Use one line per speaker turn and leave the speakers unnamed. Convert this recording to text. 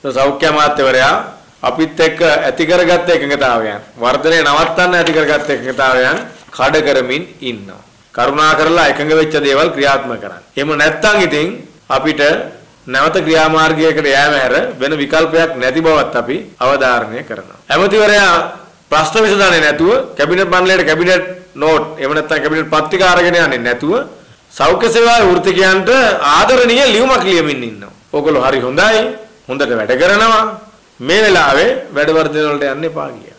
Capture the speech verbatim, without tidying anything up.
සෞඛ්‍ය අමාත්‍යවරයා අපිත් එක්ක ඇති කරගත්ත එකඟතාවයන් වර්ධනය නවත්තන්න ඇති කරගත්ත එකඟතාවයන් කඩ කරමින් ඉන්නවා. කරුණා කරලා එකඟ වෙච්ච දේවල් ක්‍රියාත්මක කරන්න. එහෙම නැත්නම් ඉතින් අපිට නැවත ක්‍රියාමාර්ගයකට යෑම හැර වෙන විකල්පයක් නැති බවත් අපි අවධාරණය කරනවා. ඇමතිවරයා ප්‍රශ්න විසඳන්නේ නැතුව කැබිනට් මණ්ඩලයට කැබිනට් නෝට් එහෙම නැත්නම් කැබිනට් පත්‍රිකා අරගෙන යන්නේ නැතුව සෞඛ්‍ය සේවාවේ වෘත්තිකයන්ට ආදරණීය ලියුමක් ලියමින් ඉන්නවා. ඕගොල්ලෝ හරි හොඳයි. හොඳට වැඩ කරනවා. මේ වෙලාවේ වැඩ වර්ධන වලට යන්න එපා කියලා.